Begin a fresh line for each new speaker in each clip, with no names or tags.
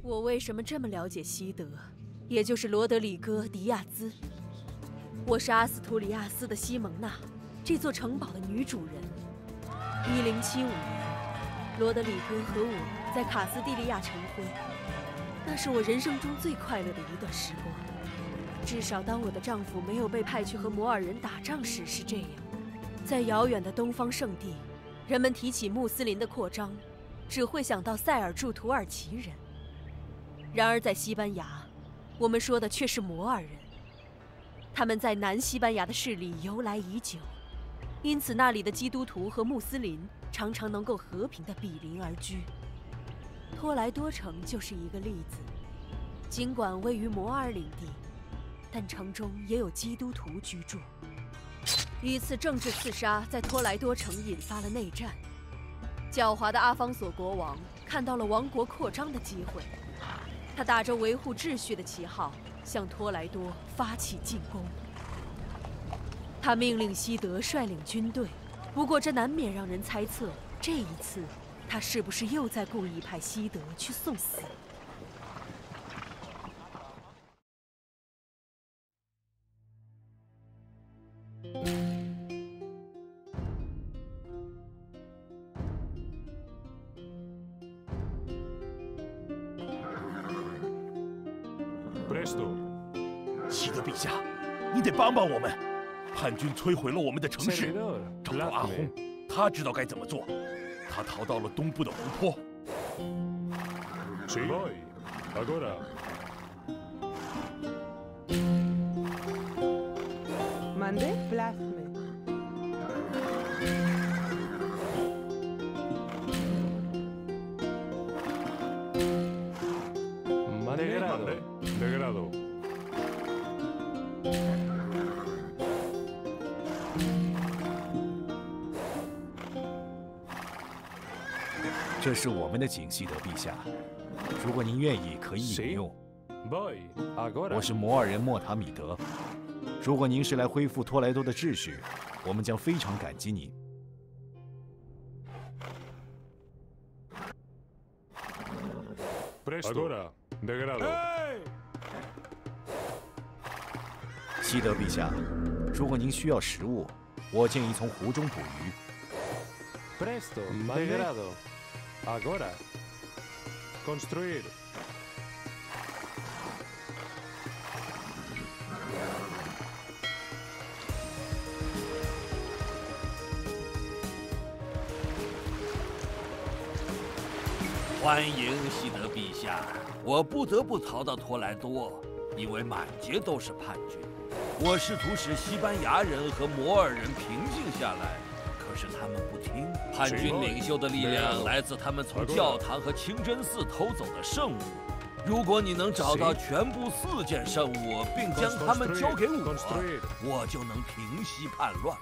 我为什么这么了解西德，也就是罗德里戈·迪亚兹？我是阿斯图里亚斯的西蒙娜，这座城堡的女主人。1075年，罗德里戈和我在卡斯蒂利亚成婚，那是我人生中最快乐的一段时光。至少当我的丈夫没有被派去和摩尔人打仗时是这样。在遥远的东方圣地，人们提起穆斯林的扩张，只会想到塞尔柱土耳其人。然而在西班牙，我们说的却是摩尔人。他们在南西班牙的势力由来已久，因此那里的基督徒和穆斯林常常能够和平地比邻而居。托莱多城就是一个例子。尽管位于摩尔领地，但城中也有基督徒居住。一次政治刺杀在托莱多城引发了内战。狡猾的阿方索国王看到了王国扩张的机会，他打着维护秩序的旗号向托莱多发起进攻。他命令西德率领军队，不过这难免让人猜测，这一次他是不是又在故意派西德去送死？
西德陛下，你得帮帮我们！叛军摧毁了我们的城市，找到阿訇，他知道该怎么做。他逃到了东部的湖泊。
Mande blasme.
Degrado.
这是我们的井，西德陛下。如果您愿意，可以饮用。我是摩尔人莫塔米德。如果您是来恢复托莱多的秩序，我们将非常感激您。西德陛下，如果您需要食物，我建议从湖中捕鱼。
Presto, degrado. Agora. Construir.
欢迎西德陛下，我不得不逃到托莱多，因为满街都是叛军。我试图使西班牙人和摩尔人平静下来，可是他们不听。叛军领袖的力量来自他们从教堂和清真寺偷走的圣物。如果你能找到全部4件圣物，并将它们交给我，我就能平息叛乱。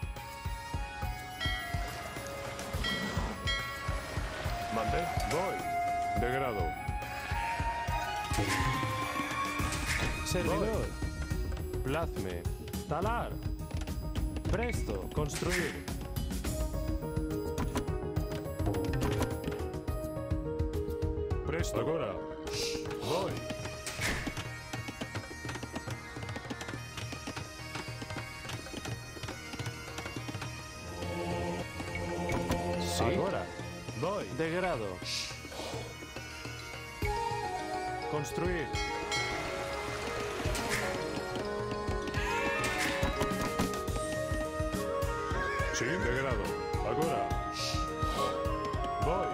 Mande, voy. Degrado. Servidor. Plazme. Talar. Presto. Construir. Presto. Agora. Voy. Sí. Agora. Voy. Degrado. Construir. Sí, degrado. Agora. Voy.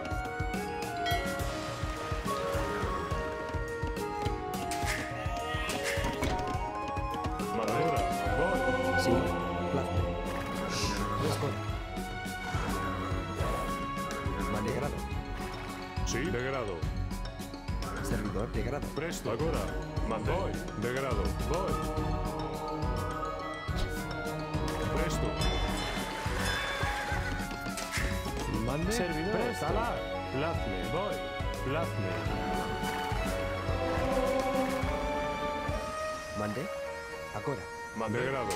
Madera. Voy.
Sí, plazme. Respondo. Degrado.
Sí, degrado.
Servidor degrado.
Presto. Agora. Voy. Degrado. Voy. Presto. Mande. Servidor. Presto. Talar. Plazme. Voy. Plazme.
Mande. Agora.
Degrado.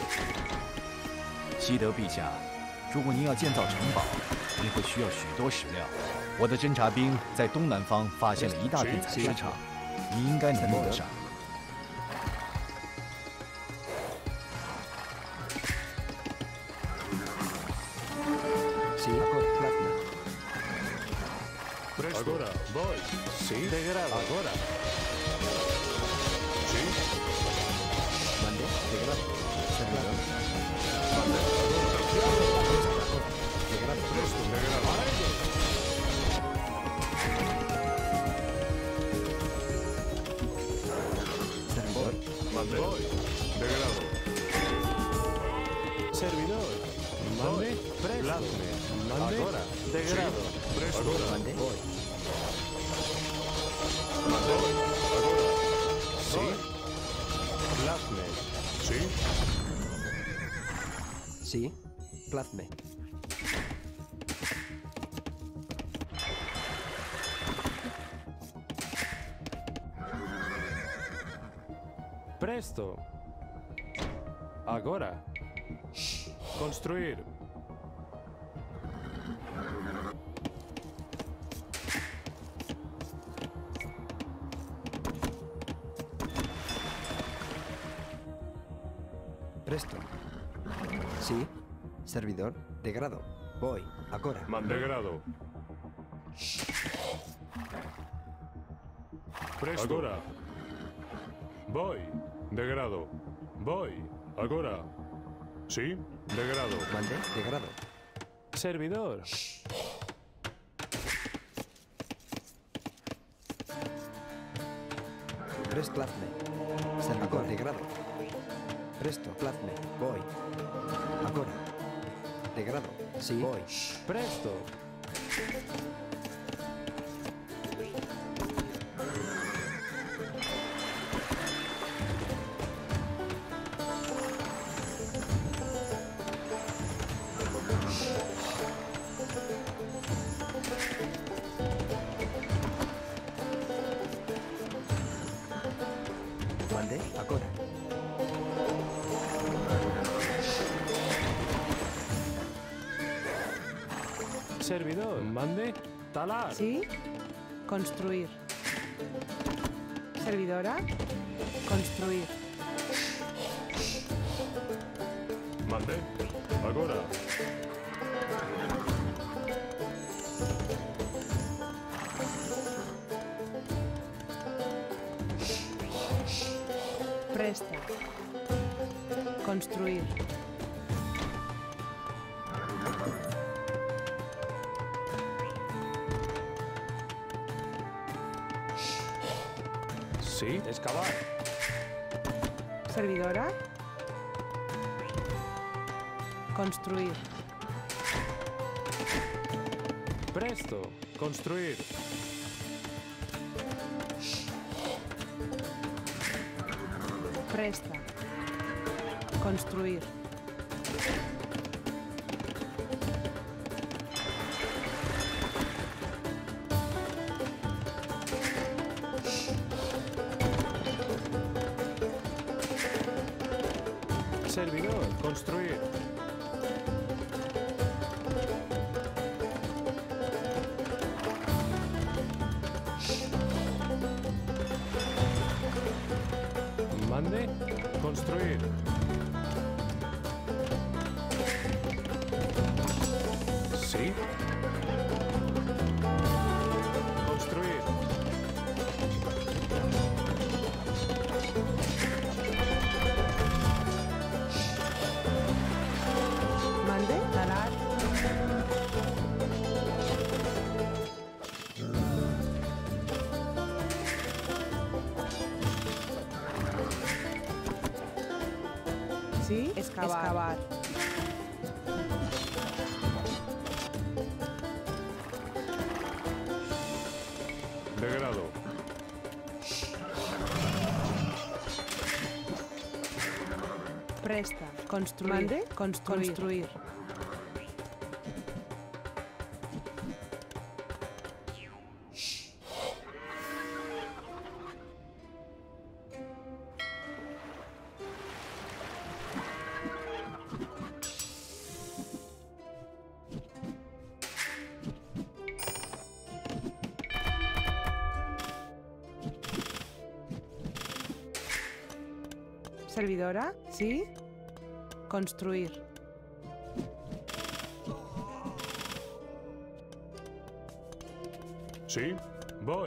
西德陛下，如果您要建造城堡，您会需要许多石料。 我的侦察兵在东南方发现了一大片采石场，你应该能用得上。
Sì, plasma.
Presto. Agora, voi. Sì. Degrado. Agora. Sì.
Mande, degrado. Servidor.
Mande.
Degrado.
Presto, degrado.
Servidor.
Mande. Voi. Degrado. Servidor. Mande. Presto. Mande. Agora. Degrado. Presto. Agora.
Mande, voy.
Mande. Agora. Sì. Plasme. Sì.
Sí, plasme.
Presto. Agora. Construir.
Presto. Sí, servidor, degrado. Voy, agora.
Degrado. Presto. Agora. Voy. Degrado. Voy. Agora. Sí. Degrado.
Mande, degrado.
Servidor.
Presto, plasme. Servidor, degrado. Presto, plasme. Voy. Agora. Degrado. Sí, voy.
Presto.
Mande, agora.
Servidor. Mande. Talar.
Sí. Construir. Servidora. Construir.
Mande. Agora.
Presta. Construir.
Sí. Excavar.
Servidora. Construir.
Presto. Construir.
Presta. Construir.
Servidor. Construir. Mande. Construir. Sí. Construir.
Mande. Talar. Sí. Excavar.
Degrado.
Presta. Construir. Mande. Construir. Servidora, sí. Construir.
Sí, voy.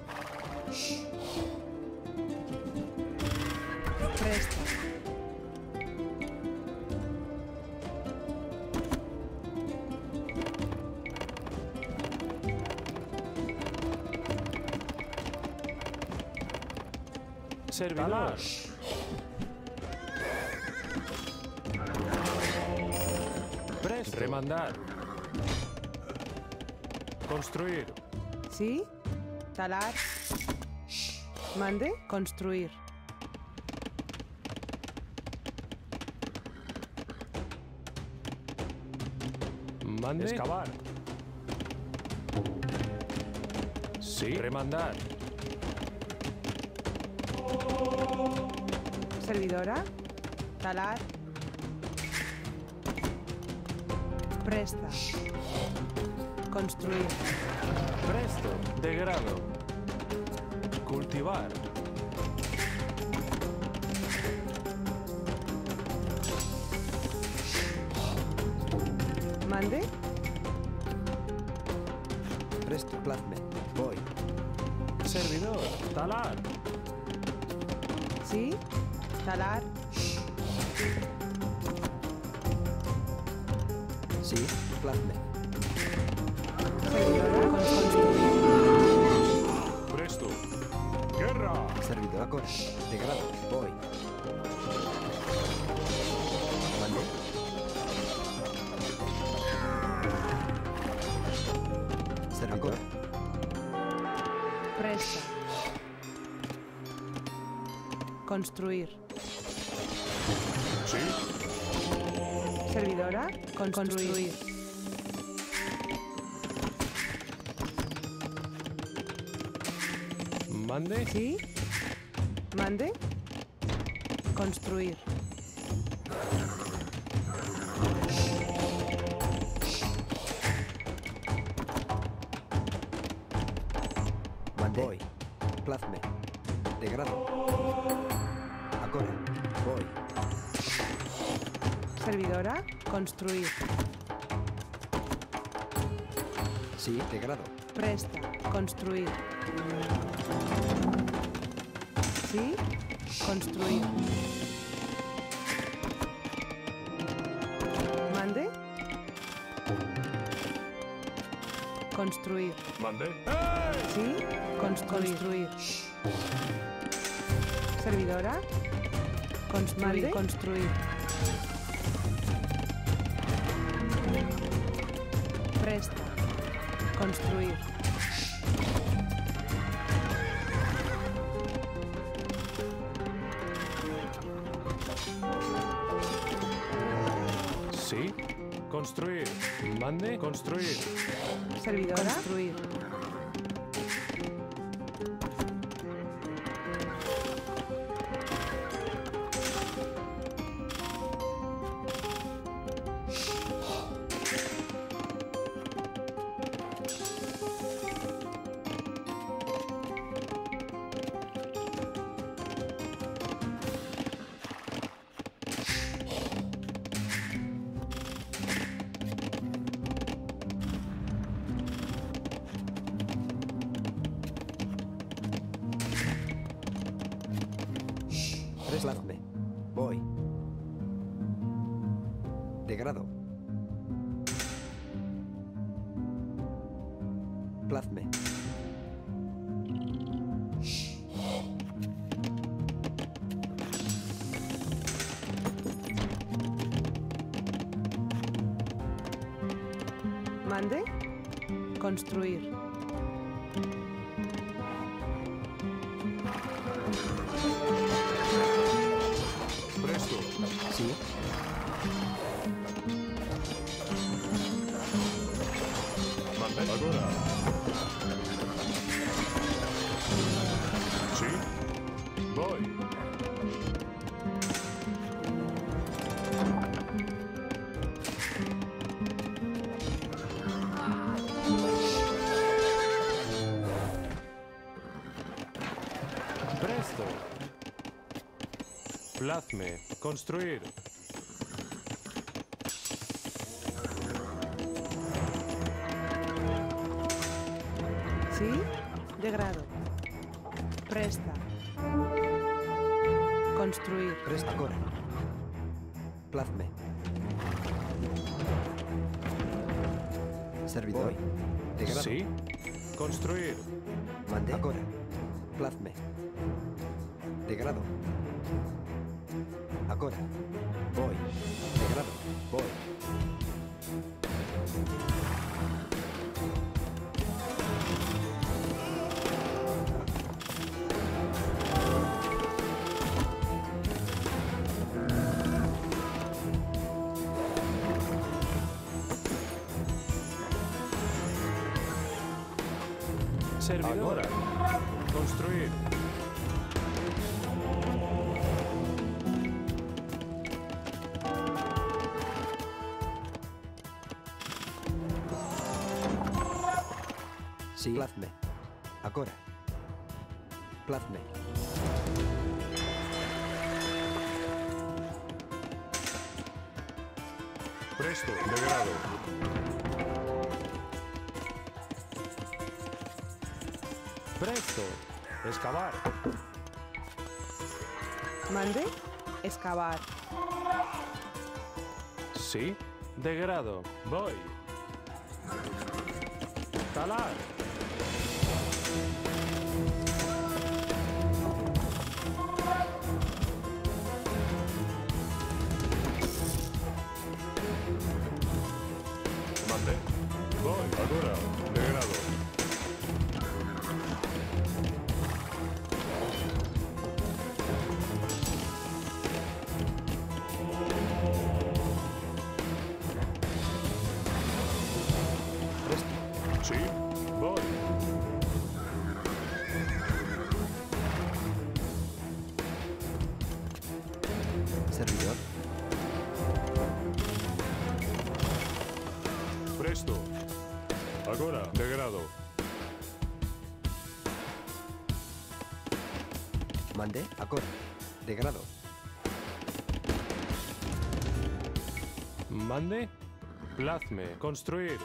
Presto.
Servidor. Presto. Remandar. Construir.
Sí. Talar. Mande. Construir.
Mande. Excavar. Sí. Remandar.
Servidora. Talar. Presta. Construir.
Presto. Degrado. Cultivar.
Mande.
Presto, plasme. Voy.
Servidor. Talar.
Sí. Talar.
Sí, plasme.
Servidora. Construir.
Presto. Guerra.
Servidor acorde. Degrado. Voy. Mande. Servidor.
Presta. Construir.
Sí.
Servidora. Construir.
Mande.
Sí. Mande. Construir.
Mande. Voy. Plasme. Degrado. Acorde. Voy.
Servidora. Construir.
Sí, degrado.
Presta. Construir. Sí. Construir. Mande. Construir.
Mande.
Sí. Construir. Servidora. Mande. Construir. Presta. Construir.
Sí. Construir. Mande. Construir.
Servidora. Construir.
Plasme. Voy. Degrado. Plasme.
Mande. Construir.
Presto.
Sí.
Mande. Ahora. Sí. Voy. Presto. Plazme. Construir.
Sí, de grado. Presta. Construir.
Presta agora. Plazme. Servidor. De grado.
Sí. Construir.
Mande. Agora. Plazme. De grado. Agora. Voy. De grado. Voy.
Servidor. Agora. Construir.
Sí. Plazme. Agora. Plazme.
Presto. De grado. Presto. Excavar.
Mande. Excavar.
Sí. De grado. Voy. Talar. Mande. Voy. Agora. De grado. Sí, voy.
Servidor.
Presto. Agora. De grado.
Mande. Agora. De grado.
Mande. Plazme. Construir.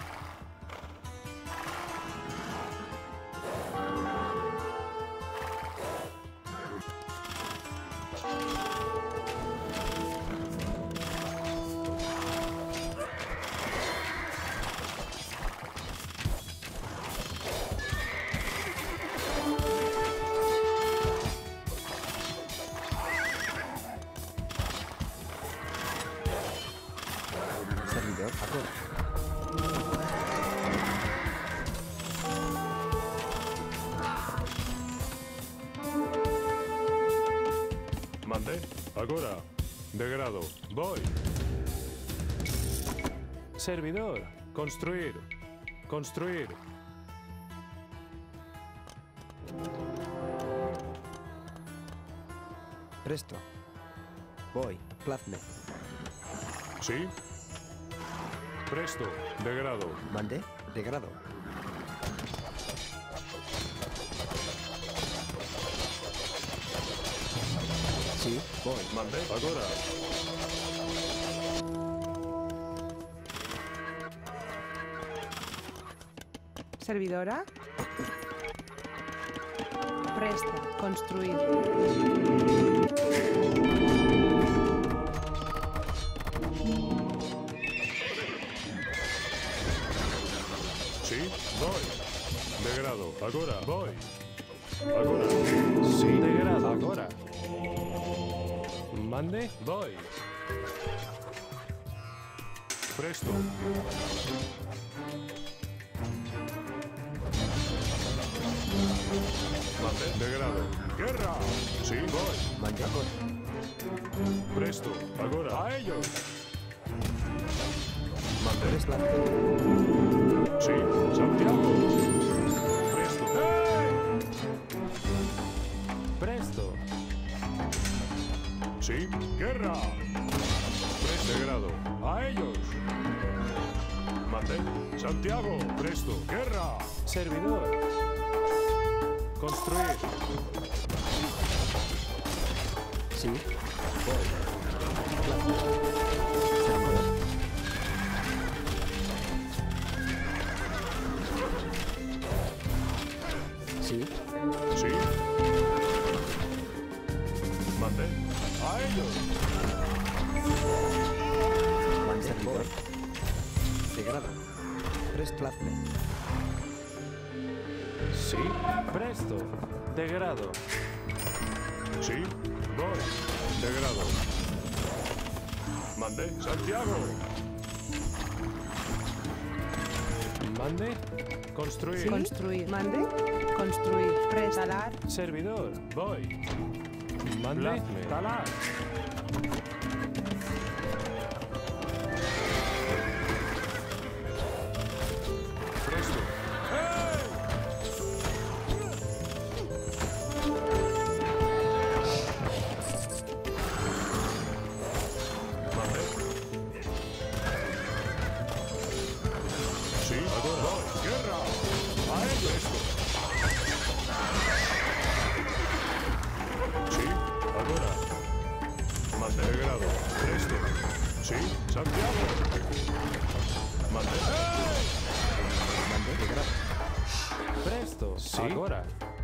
Servidor. Agora.
Mande. Agora. De grado. Voy. Servidor. Construir. Construir.
Presto. Voy. Plazme.
Sí. Presto. De grado.
Mande. De grado. Sí. Voy.
Mande. Agora.
Servidora. Presta. Construir.
Sí. Voy. De grado. Agora. Voy. Agora. Sí. De grado. Agora. Mande. Voy. Presto. Mande. De grado. Guerra. Sí. Voy.
Mande. Agora.
Presto. Agora. A ellos. Mande.
Plazme.
Sí. Santiago. Presto. ¡Hey! Presto. Sí. Guerra. Presto. De grado. A ellos. Mande. Santiago. Presto. Guerra. Servidor. Construir.
Sì, voy. Plasme. Servidor. Sí.
Sí. Mande. A ellos.
Servidor. Degrado. Plasme.
Sí. Presto. Degrado. Sí. Voy. Degrado. Mande. Santiago. Mande. Construir.
Sí. Construir. Mande. Construir. Talar.
Servidor. Voy. Mande. Talar. Presto. Mande. Sí. Ahora. Voy. Guerra. A ello esto. Sí. Ahora. Mande. Degrado. Presto. Sí. Santiago. Mande.
Mande. Degrado.
Presto. Sí. Ahora.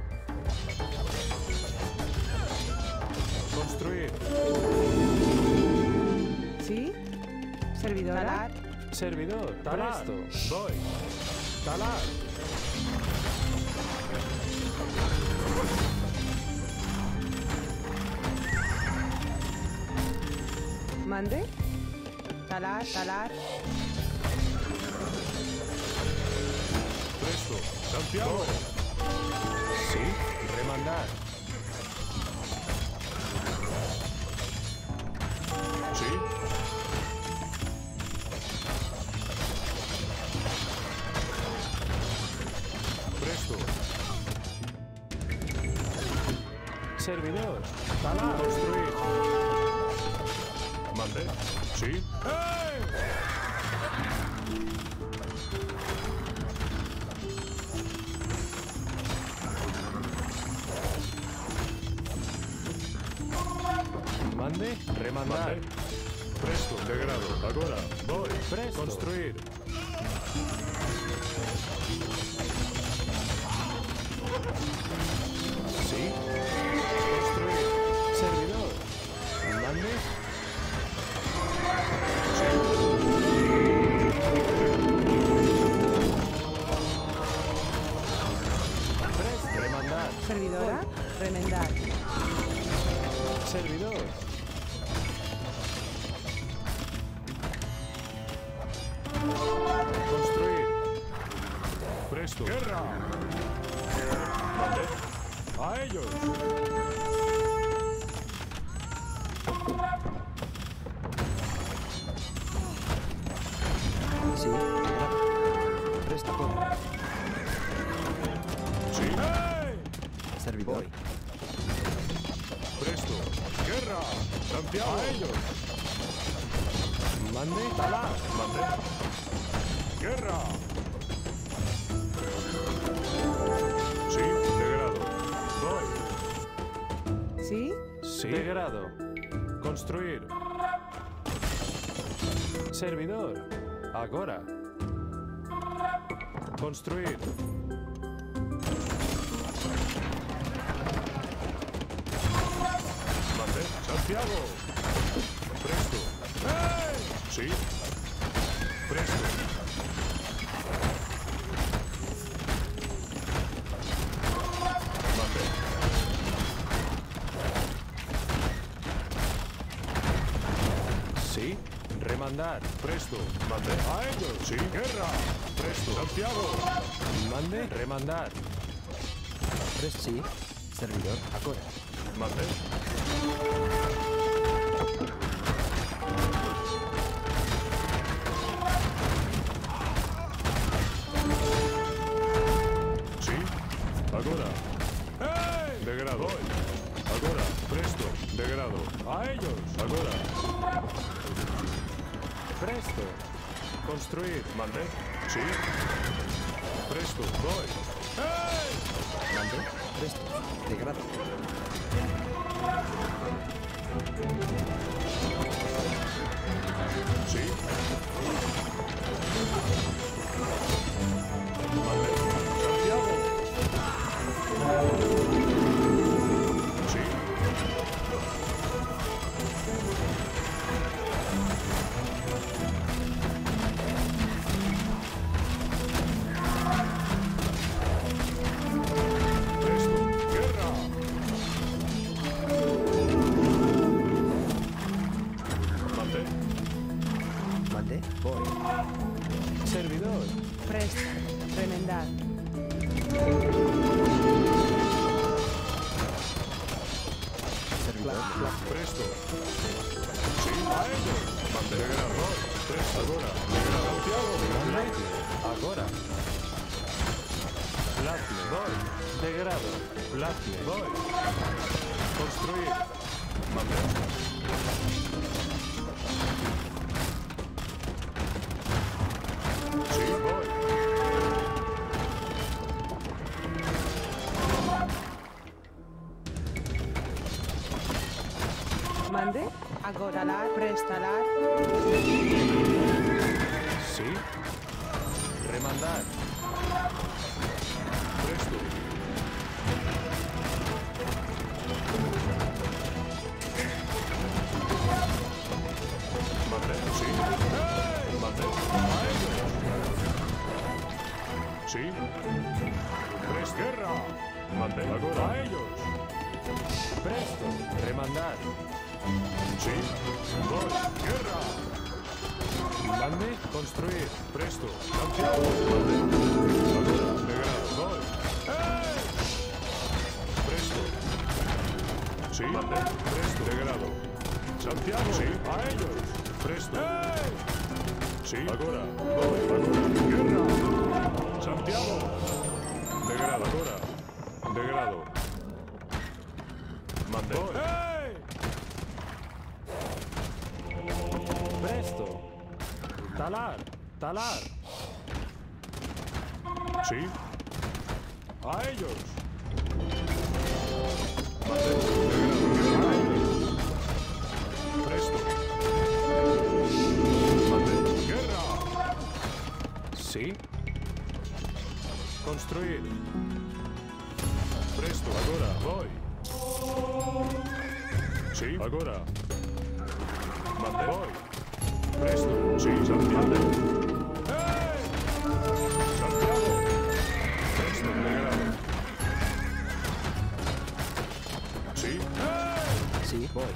Construir.
Sí. Servidor. Talar.
Servidor. Presto. Voy. Talar.
Mande. Talar. Talar.
Presto. Santiago. Sí. Remandar. Sí. Presto. Servidor. Talar. Construir. Mande. Sí. ¡Hey! Mande. Remandar. Presto. Degrado. Ahora. Voy. Presto. Construir. Sí. Construir. Servidor. Mande. Presto. Remandar.
Servidora. Remendar.
Servidor. Construir. Presto. Guerra. Mande. A ellos.
Sí. Degrado. Presto. Ahora.
Sí. ¡Hey!
Servidor. Voy.
Presto. Guerra. Santiago. A ellos. Mande. Talar. Mande. Guerra. Sí. Degrado. Voy.
Sí.
Sí. Degrado. Construir. Servidor. Agora. Construir. Mande. Santiago. Presto. ¡Hey! Sí. Presto. Mande. Sí. Remandar. Presto. Mande. A ellos. Sí. Guerra. Presto. Santiago. Mande. Remandar.
Presto. Sí. Servidor. Ahora.
Mande. Sí. Agora. ¡Hey! Degrado. Agora. Presto. Degrado. A ellos. Agora. Presto. Construir. Mande. Sí. Presto. Voy. ¡Hey!
Mande. Presto. Degrado.
Sí. Mande. Santiago. Sí. Presto. Guerra. Mande.
Mande. Voy.
Servidor.
Presta. Remendar.
Servidor.
Presto. Sí, a ellos. Mande. Guerra. Presto. Agora. Santiago. Mande. Agora. Platne. Voy. Degrado. Platne. Voy. Construir. Mande. Sí, voy.
Mande. Agoralar. Prestalar.
Sí. Remandar. Presto. Mande. Sí. Mande. A ellos. Sí. Presto. Guerra. Mande. Agora. A ellos. Presto. Remandar. Sí. Voy. Guerra. Mande. Construir. Presto. Santiago. Mande. Agora. Degrado. Voy. ¡Eh! Presto. Sí. Mande. Presto. Degrado. Santiago. Sí. A ellos. Presto. ¡Eh! Sí. Agora. Voy. Agora. Guerra. Santiago. Degrado. Agora. Degrado. Mande. Voy. ¡Eh! Presto. Talar. Talar. Sí. A ellos. Mande. Degrado. A ellos. Presto. Mande. Guerra. Sí. Construir. Presto. Agora. Voy. Sí. Agora. Mande. Voy. Presto. Sí. Santiago. ¡Eh! Santiago. Presto. Degrado. Sí. ¡Eh!
Sí, voy.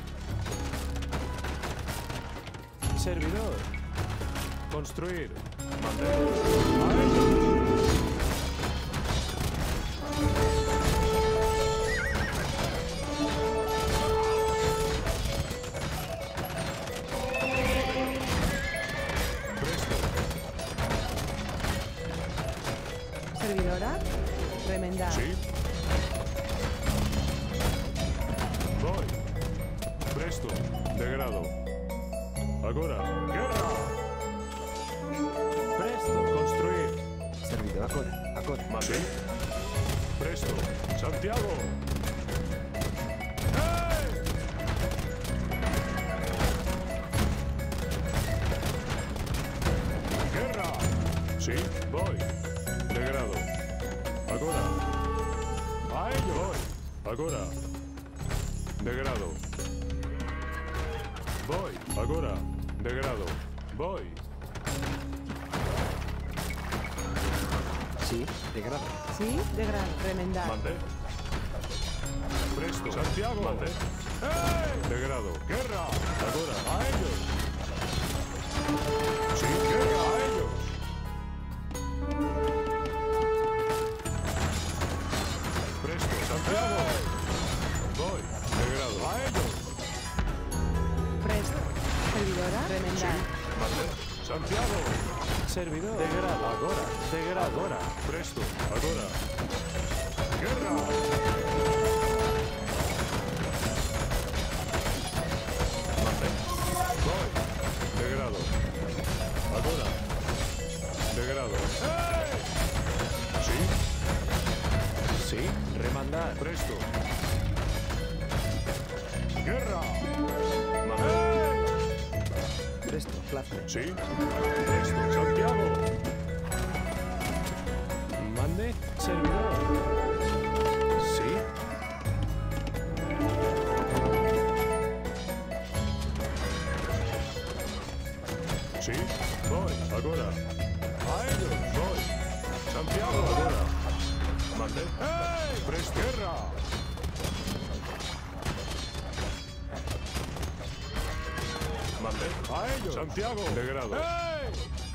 Servidor. Construir. Mande. A ellos. Presto.
Servidora. Remendar.
Sí. Voy. Presto. Degrado. Agora. Guerra. Presto. Construir.
Servidor. Agora. Agora.
Mande. Presto. Santiago. ¡Eh! Guerra. Sí. Voy. Degrado. Agora. A ello. Voy. Agora. Degrado. Voy. Agora. Degrado. Voy.
Sí, degrado.
Sí. De gran. Remendar.
Mande. Presto. Santiago. Mande. ¡Eh! Degrado. Guerra. Agora. A ellos. Sí. Guerra. A ellos. Presto. Santiago. Voy. Degrado. A ellos.
Presto. Servidora. Remendar.
Mande. Santiago. Servidor. Degrado. Agora. Degrado. Agora. Presto. Agora. Guerra. Mande. Voy. Degrado. Agora. Degrado. ¡Eh! Sí. Sí. Remandar. Presto. Guerra.
Presto, plazme.
Sí. Presto, Santiago. Mande, servidor. Sí. Sí, voy, agora. A ellos, voy. Santiago, agora. Mande. ¡Hey! Presto. Guerra. Mande. A ellos. Santiago. De grado. ¡Hey!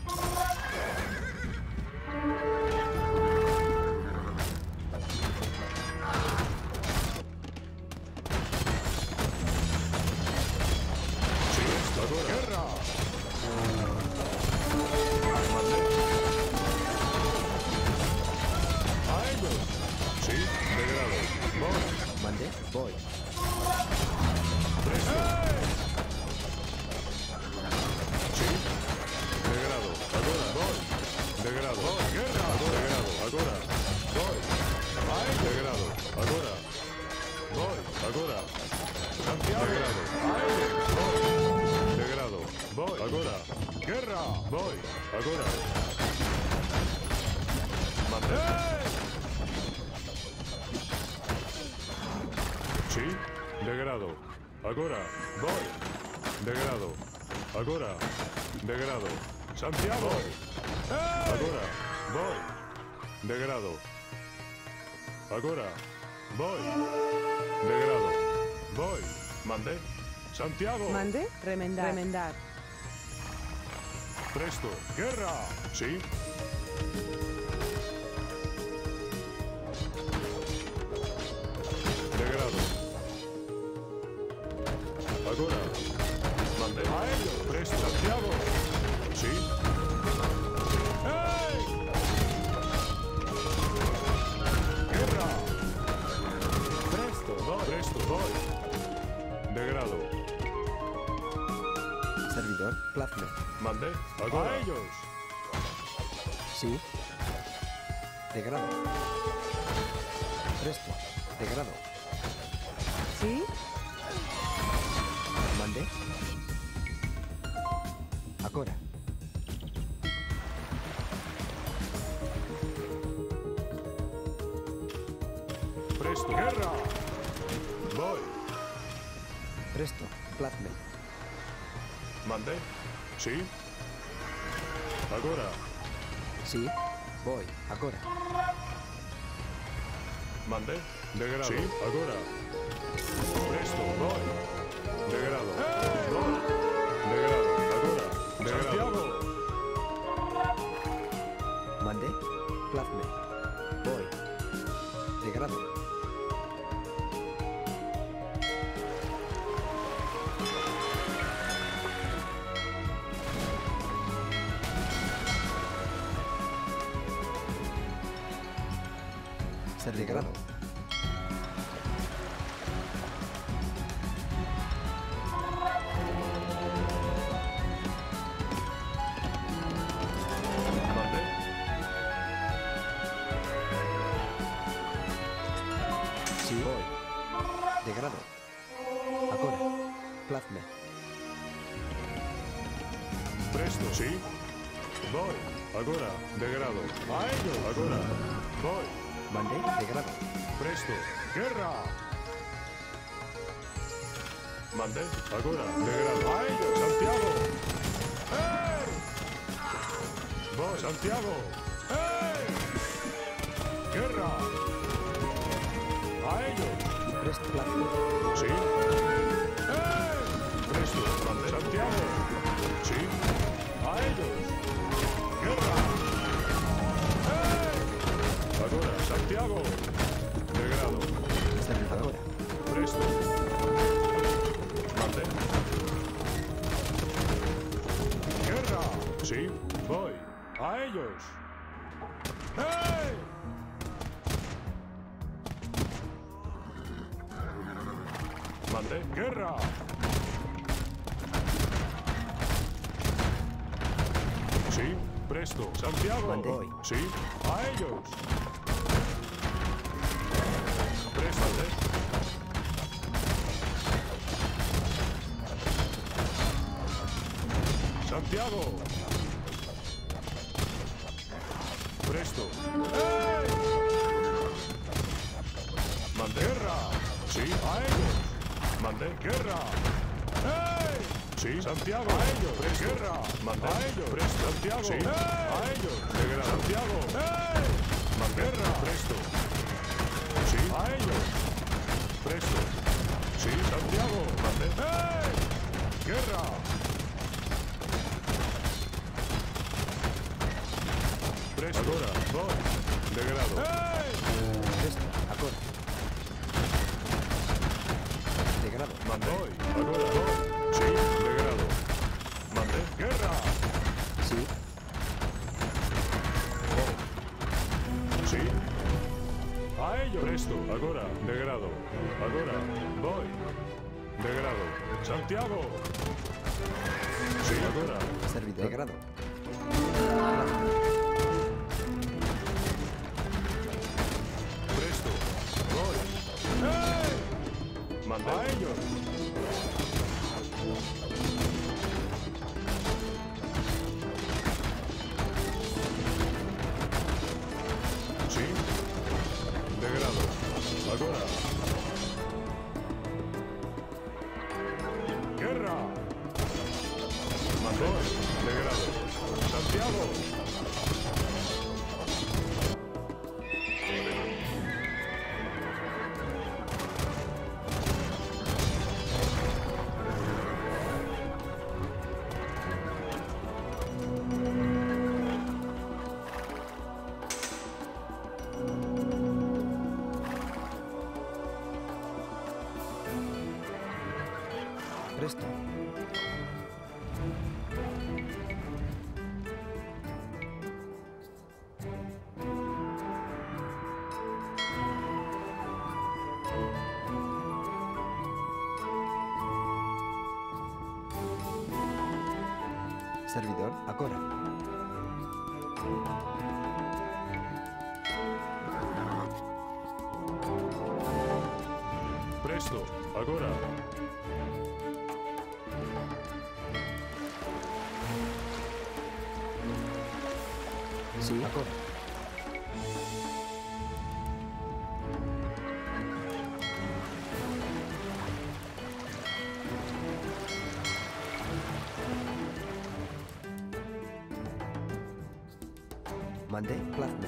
Sí, agora. Guerra. Mande. A ellos. Sí, de grado. Voy.
Mande, voy.
Presto. Sí. De grado. Agora. Voy. De grado. Voy. Guerra. De grado. Agora. Voy. Ay. De grado. Agora. Voy. Agora. Santiago. De grado. Ay. Voy. De grado. Voy. Agora. Guerra. Voy. Agora. Mande. Sí. De grado. Agora. Voy. De grado. Agora. De grado. Santiago. Agora. Voy. De grado. Agora. Voy. De grado. Voy. Mande. Santiago.
Mande, remendar. Remendar.
Presto. Guerra. Sí. De grado. Agora. Mande. A ellos. Presto. Santiago. Sí. ¡Hey! Guerra. Presto. Voy. Presto. Voy. De grado.
Servidor, plazme.
Mande. Agora. A ellos.
Sí. De grado. Presto, de grado.
¿Sí?
Mande. Agora.
Presto. Guerra. Voy.
Presto, plazme.
Mande. Sí. Agora.
Sí. Voy, agora.
Mande. De grado. Sí. Agora. Presto. Voy. De grado. Voy. De grado. Agora. De Santiago.
Mande. Plazme. Voy. De grado. Ser de grado.
Mande.
Sí, voy. De grado. Agora. Plazme.
Presto. Sí. Voy. Agora. De grado. A ellos. Agora. Voy.
Mande. De grado.
Presto. Guerra. Mande. Agora. De grado. A ellos. Santiago. ¡Hey! Voy. Santiago. ¡Hey! Guerra. A ellos.
Presto, plazme.
Sí. ¡Hey! Presto. Mande. Santiago. Sí. A ellos. Guerra. ¡Hey! Agora. Santiago. De grado.
Servidor.
Presto. Mande. Guerra. Sí. Voy. A ellos. ¡Hey! Mande. Guerra. Sí. Presto. Santiago.
Mande. Voy.
Sí. A ellos. Presto. Mande. Santiago. Presto. Mandé guerra. Sí, a ellos. Mandé guerra. Sí, Santiago. A ellos. Presto. Guerra. Mandé a ellos. Presto. Santiago. Sí, a ellos. Negra. Santiago. Mandé guerra. Presto. Sí, a ellos. Presto. Sí, Santiago. Mandé. Guerra. Presto. Agora. Voy. De grado.
Presto. Agora. De grado.
Mandé. Agora. Voy. Sí. De grado. Mandé. Guerra.
Sí.
Sí. A ello. Presto. Agora. De grado. Agora. Voy. De grado. Santiago. Sí. Agora.
Servidor. De grado.
Presto. Voy. Mandé. A ellos. Sí. De grado. Agora. Guerra. Mandó. De grado. Santiago.
Presto. Servidor. Agora.
Presto. Agora.
Sí. Agora. Mandé. Plasma.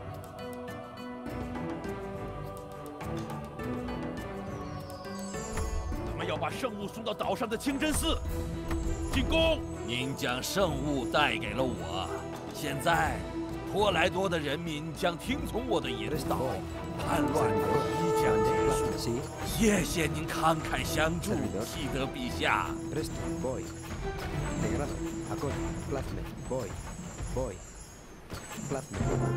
咱们要把圣物送到岛上的清真寺，进攻！
您将圣物带给了我，现在托莱多的人民将听从我的引导，叛乱即将结束。
Sí.
谢谢您慷慨相助，西德陛下。
Presto. Voy. De grado. Agora. Plasma. Voy. Voy. Plasma.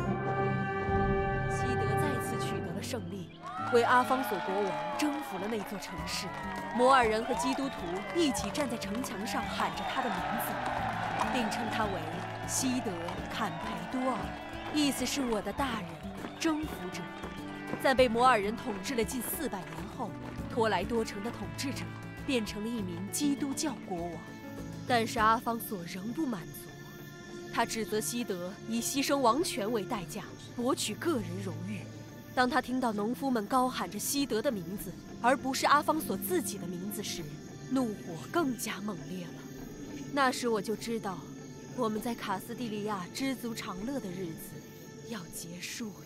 西德再次取得了胜利，为阿方索国王征服了那座城市。摩尔人和基督徒一起站在城墙上喊着他的名字，并称他为西德坎培多尔，意思是我的大人，征服者。在被摩尔人统治了近400年后，托莱多城的统治者变成了一名基督教国王。但是阿方索仍不满足，他指责西德以牺牲王权为代价博取个人荣誉。当他听到农夫们高喊着西德的名字，而不是阿方索自己的名字时，怒火更加猛烈了。那时我就知道，我们在卡斯蒂利亚知足常乐的日子要结束了。